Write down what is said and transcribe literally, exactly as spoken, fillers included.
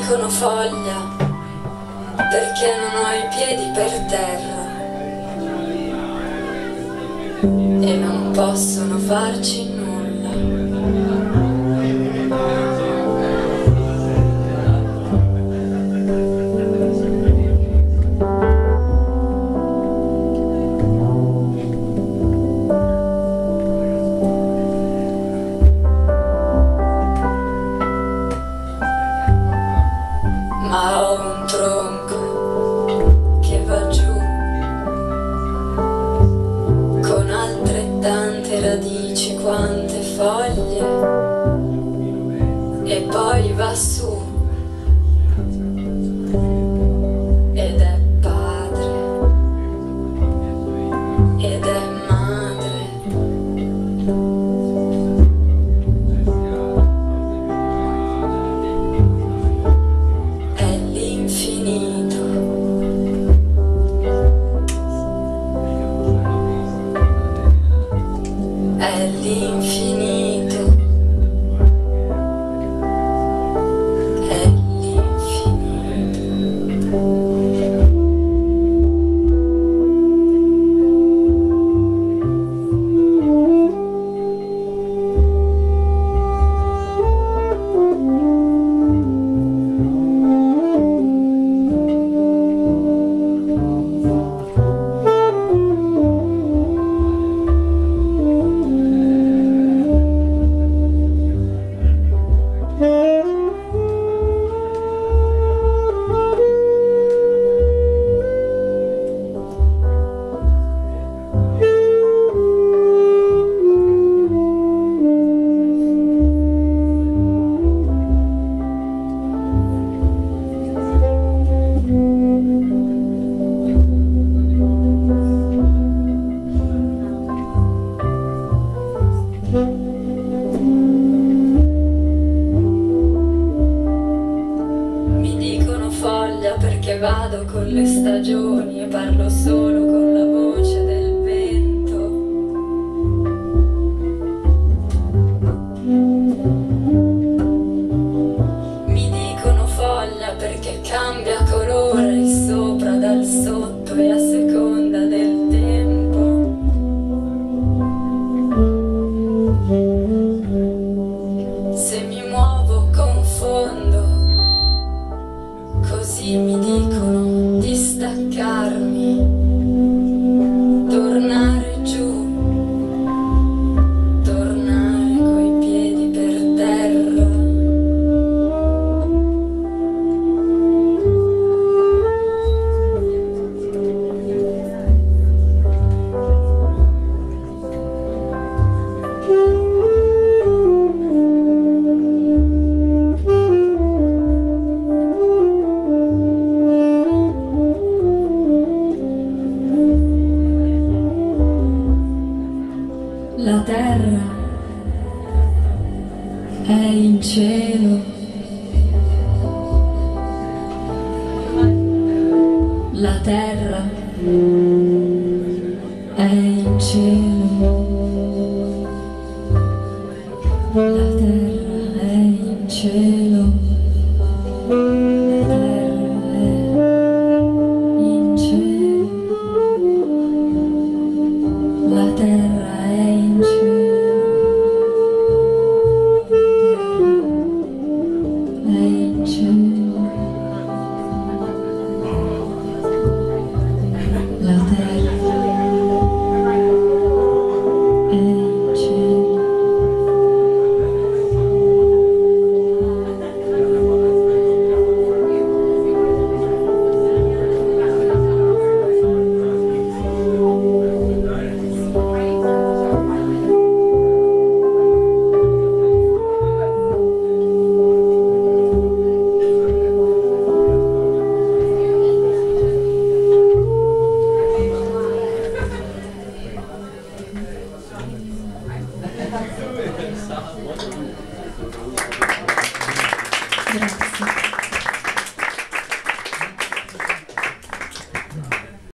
dicono foglia perché non ho i piedi per terra e non possono farci nulla. Ma ho un tronco che va giù con altrettante radici quante foglie e poi va su ed è padre ed è madre. È l'infinito, è l'infinito. Mi dicono foglia perché vado con le stagioni e parlo solo con la voce del vento. Mi dicono foglia perché cambia colore il sopra dal sotto e a seconda del tempo. Se mi muovo confondo, così mi dicono di staccarmi, tornare giù, tornare coi piedi per terra. La terra è in cielo, la terra è in cielo.